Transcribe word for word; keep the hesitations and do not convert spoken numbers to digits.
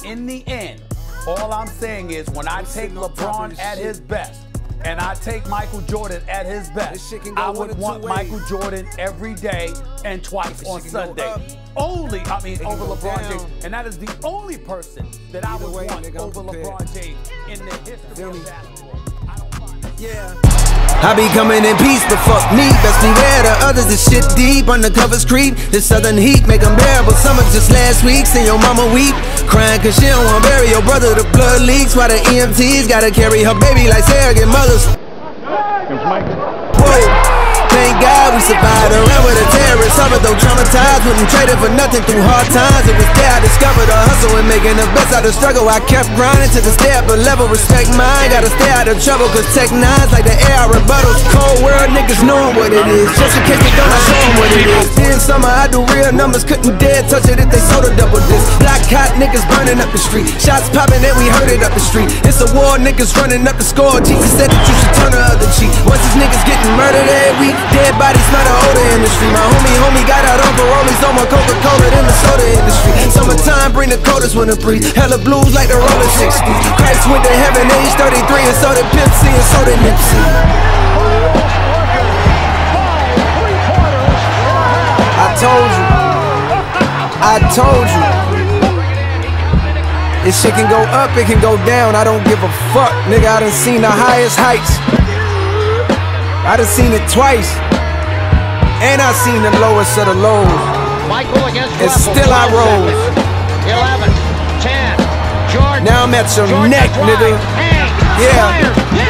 in the end, all I'm saying is when I take LeBron at his best and I take Michael Jordan at his best, I would want Michael Jordan every day and twice on Sunday. Only, I mean, over LeBron James. And that is the only person that I would want over LeBron James in the history of basketball. Yeah. I be coming in peace, but fuck me, best beware the others, this shit deep, undercovers creep. This southern heat make them bearable, summer just last week, seen your mama weep, crying cause she don't wanna bury your brother, the blood leaks, while the E M Ts gotta carry her baby like surrogate mothers. Whoa, thank God we survived around with a terrorist, summer though traumatized, wouldn't trade it for nothing through hard times. It was there I discovered a hustle and making the best out of struggle. I kept grinding to the stay up a level, respect mine, gotta stay out of trouble cause tech nines like the air I rebuttals. Cold world niggas knowing what it is, just in case they don't, I show them what it is. Then summer I do real numbers, couldn't dare touch it if they sold a double disc. Black hot niggas burning up the street, shots popping and we heard it up the street. It's a war, niggas running up the score, Jesus said that you should turn the other cheek. Once these niggas getting murdered every week, dead bodies smell the odor in the street. My homie, homie got out on parole, he's on more Coca-Cola than the soda industry. Summertime bring the coldest winter breeze, hella blues like the rolling sixties. Christ went to heaven age thirty-three and so did Pimp C and so did Nipsey. I told you, I told you, this shit can go up, it can go down, I don't give a fuck, nigga. I done seen the highest heights, I done seen it twice, and I seen the lowest of the lows. Michael against and still I rose. eleven, ten, Jordan. Now I'm at your Jordan neck, drive, nigga. hang, yeah. fire,